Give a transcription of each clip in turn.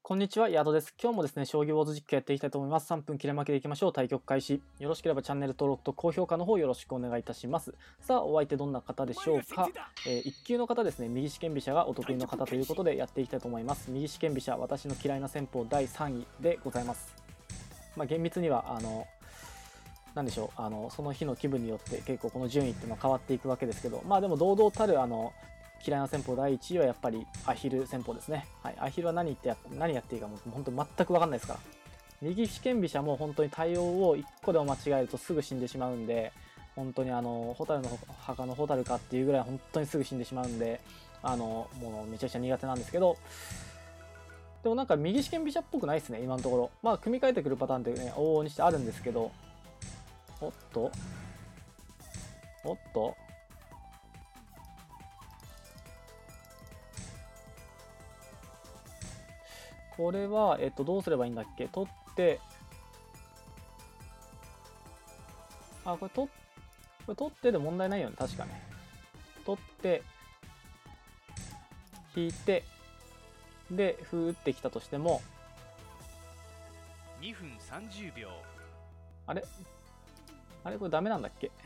こんにちは、ヤードです。今日もですね、将棋ウォーズ実況やっていきたいと思います。3分切れ負けでいきましょう。対局開始。よろしければチャンネル登録と高評価の方よろしくお願いいたします。さあ、お相手どんな方でしょうか。1級の方ですね、右四間飛車がお得意の方ということでやっていきたいと思います。右四間飛車、私の嫌いな戦法第3位でございます。厳密には、なんでしょう、その日の気分によって結構この順位っていうのは変わっていくわけですけど、でも堂々たる嫌いな戦法第1位はやっぱりアヒル戦法ですね。はい、アヒルは何やっていいかもう本当全く分かんないですから。右四間飛車も本当に対応を1個でも間違えるとすぐ死んでしまうんで、本当に蛍の墓の蛍かっていうぐらい本当にすぐ死んでしまうんで、もうめちゃくちゃ苦手なんですけど、でもなんか右四間飛車っぽくないですね、今のところ。組み替えてくるパターンってね、往々にしてあるんですけど、おっとこれは、どうすればいいんだっけ。取って、これ取ってで問題ないよね、確かね。取って、引いて、で、歩打ってきたとしても、 2分30秒。 あれこれダメなんだっけ。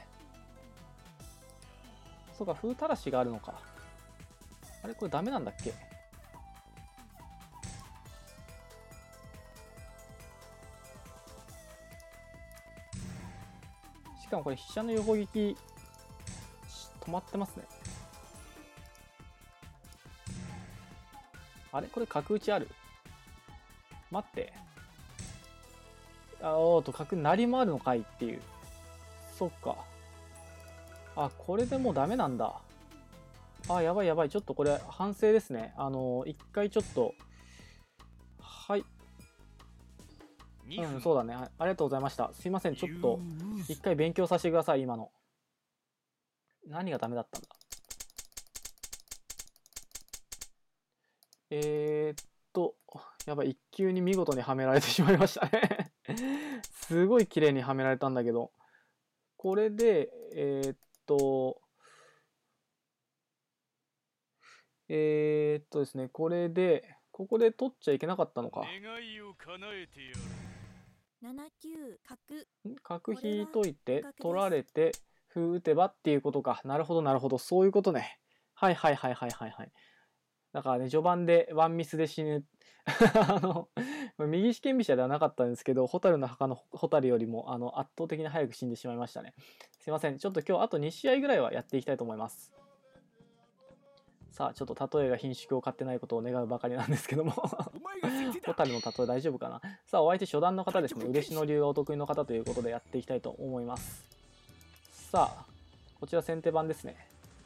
そうか、歩たらしがあるのか。あれこれダメなんだっけ。しかもこれ飛車の横利き止まってますね。あれこれ角打ちある。待って。角成りもあるのかいっていう。そっか。これでもうダメなんだ。やばいやばい。ちょっとこれ反省ですね。一回ちょっと。はい。そうだね。ありがとうございました。すいません。ちょっと、一回勉強させてください、今の。何がダメだったんだ。やばい。一級に見事にはめられてしまいましたね。すごい綺麗にはめられたんだけど。これで、ですね、これで、ここで取っちゃいけなかったのか。 願いを叶えてやる。 7九角。 角引いといて、取られて、歩打てばっていうことか。なるほど、なるほど。そういうことね。はい。だからね、序盤でワンミスで死ぬ。右四間飛車ではなかったんですけど、蛍の墓の蛍よりも圧倒的に早く死んでしまいましたね。すいません。ちょっと今日あと2試合ぐらいはやっていきたいと思います。さあ、ちょっと例えが品種を買ってないことを願うばかりなんですけども。蛍の例え大丈夫かな。さあ、お相手初段の方ですね。嬉野流がお得意の方ということでやっていきたいと思います。さあ、こちら先手番ですね。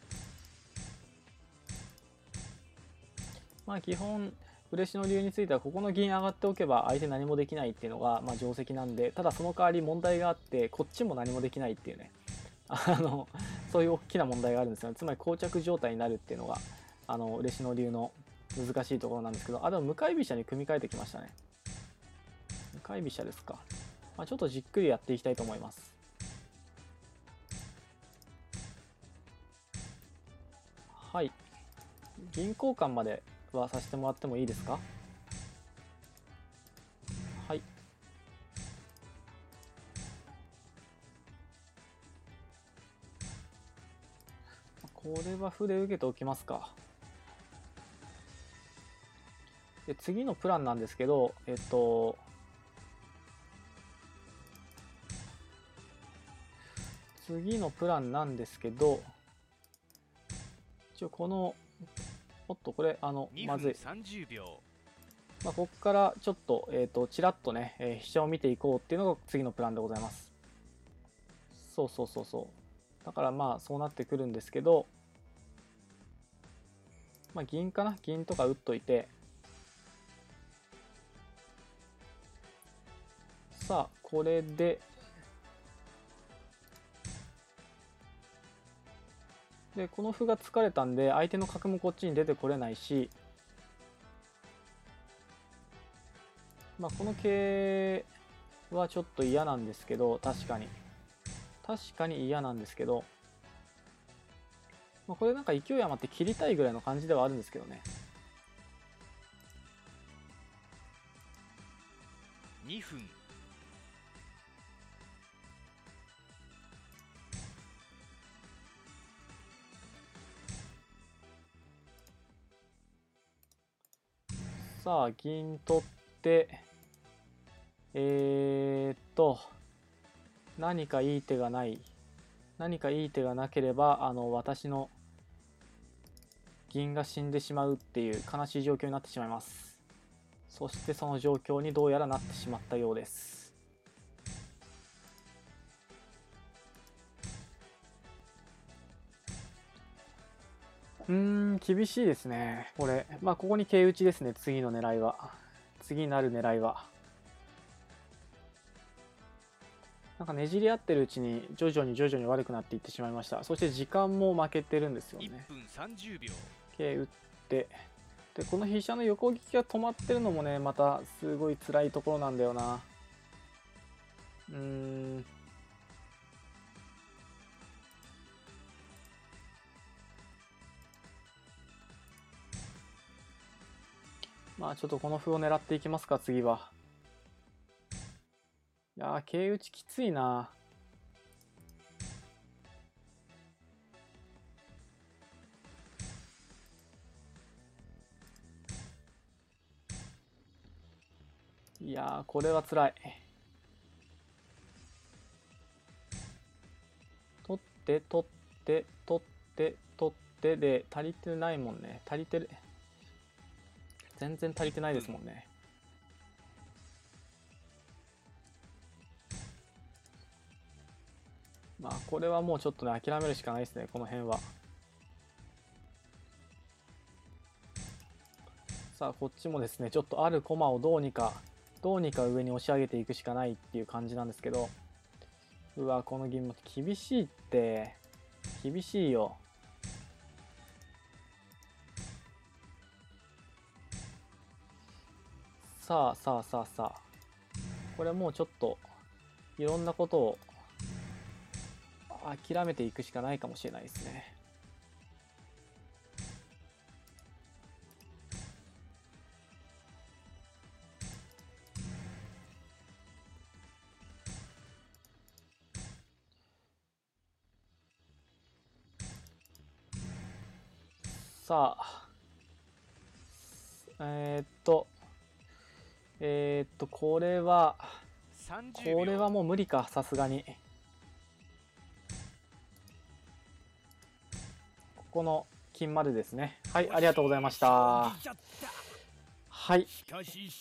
基本、嬉野流についてはここの銀上がっておけば相手何もできないっていうのが定石なんで、ただその代わり問題があって、こっちも何もできないっていうね。そういう大きな問題があるんですよね。つまり膠着状態になるっていうのが、嬉野流の難しいところなんですけど、でも向かい飛車に組み替えてきましたね。向かい飛車ですか。ちょっとじっくりやっていきたいと思います。はい。銀交換まではさせてもらってもいいですか。はい。これは歩で受けておきますか。で、次のプランなんですけど、次のプランなんですけど、一応この、これ、まずい。 30秒。 ここからちょっと、ちらっとね、飛車を見ていこうっていうのが次のプランでございます。そう。だからそうなってくるんですけど、銀かな、銀とか打っといて、さあ、これで、この歩が突かれたんで、相手の角もこっちに出てこれないし、この桂はちょっと嫌なんですけど、確かに嫌なんですけど、これなんか勢い余って切りたいぐらいの感じではあるんですけどね。 2分。 さあ銀取って何かいい手がない。何かいい手がなければ私の銀が死んでしまうっていう悲しい状況になってしまいます。そしてその状況にどうやらなってしまったようです。厳しいですねこれ。まあここに桂打ちですね。次の狙いは、次なる狙いはなんかねじり合ってるうちに徐々に悪くなっていってしまいました。そして時間も負けてるんですよね。 1分30秒。 桂打ってでこの飛車の横利きが止まってるのもねまたすごい辛いところなんだよな。まあちょっとこの歩を狙っていきますか次は。いやー桂打ちきついな。いやーこれは辛い。取って取って取って取ってで足りてないもんね。足りてる、全然足りてないですもんね。まあこれはもうちょっとね諦めるしかないですねこの辺は。さあこっちもですねちょっとある駒をどうにか上に押し上げていくしかないっていう感じなんですけど、うわこの銀も厳しいって、厳しいよ。さあさあさあさあこれもうちょっといろんなことを諦めていくしかないかもしれないですね。さあこれはもう無理かさすがに。ここの金までですね。はい、ありがとうございました。はい。ありが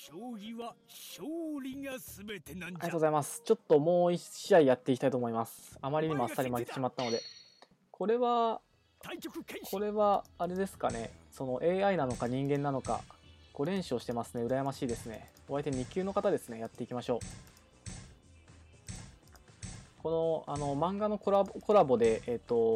とうございます。ちょっともう1試合やっていきたいと思います。あまりにもあっさり負けてしまったので。これはあれですかね。その AI なのか人間なのか5連勝してますね。羨ましいですね。お相手2級の方ですね。やっていきましょう。この漫画のコラボで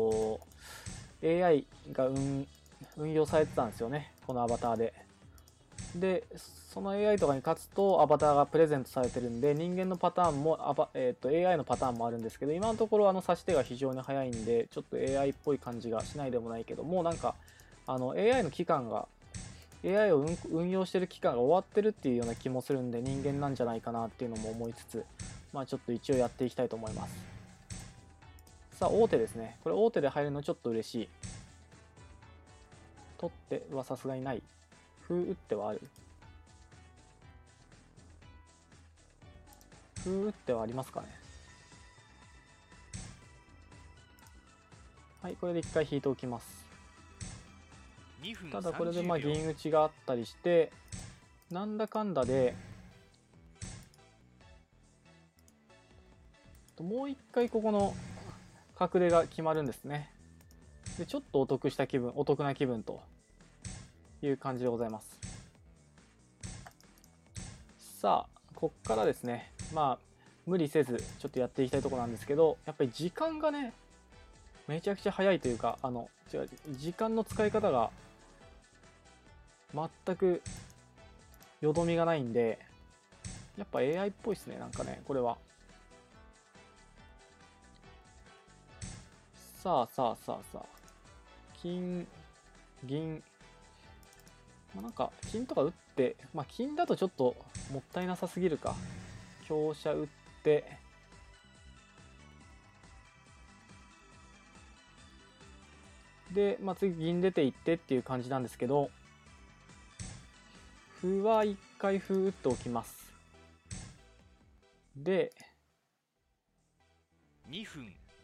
AI が運用されてたんですよねこのアバターで。でその AI とかに勝つとアバターがプレゼントされてるんで人間のパターンもAI のパターンもあるんですけど、今のところ指し手が非常に早いんでちょっと AI っぽい感じがしないでもないけど、もうなんかAI の期間が AI を運用してる期間が終わってるっていうような気もするんで人間なんじゃないかなっていうのも思いつつ、まあちょっと一応やっていきたいと思います。さあ王手ですね。これ王手で入るのちょっと嬉しい。取ってはさすがにない。歩打ってはある。歩打ってはありますかね。はい、これで一回引いておきます。ただこれでまあ銀打ちがあったりしてなんだかんだでもう一回ここの角出が決まるんですね。でちょっとお得な気分という感じでございます。さあこっからですね、まあ無理せずちょっとやっていきたいところなんですけど、やっぱり時間がねめちゃくちゃ早いというか時間の使い方が全くよどみがないんで、やっぱ AI っぽいですねなんかねこれは。さあ金銀、なんか金とか打って、まあ金だとちょっともったいなさすぎるか。 香車打って、で、次銀出ていってっていう感じなんですけど、歩は一回歩打っておきます。で、 2分。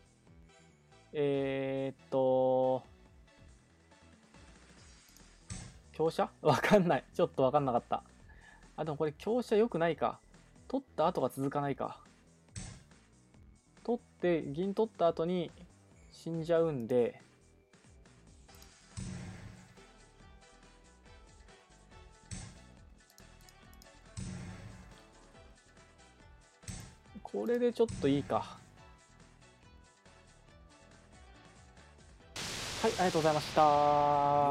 香車わかんない。ちょっとわかんなかった。あ、でもこれ香車良くないか。取った後が続かないか。取って、銀取った後に死んじゃうんで、これでちょっといいか。はい、ありがとうございました。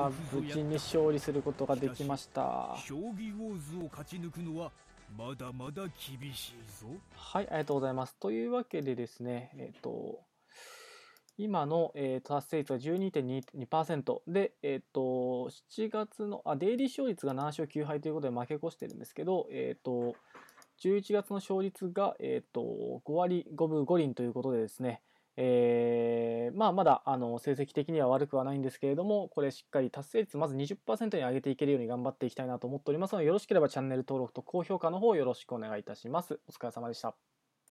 無事に勝利することができました。 将棋ウォーズを勝ち抜くのはまだまだ厳しいぞ。 はい、ありがとうございます。というわけでですね、今の、達成率が 12.2% で、7月のデイリー勝率が7勝9敗ということで負け越してるんですけど、11月の勝率が、5割5分5厘ということでですね、まだ成績的には悪くはないんですけれども、これしっかり達成率まず 20% に上げていけるように頑張っていきたいなと思っておりますので、よろしければチャンネル登録と高評価の方よろしくお願いいたします。お疲れ様でした。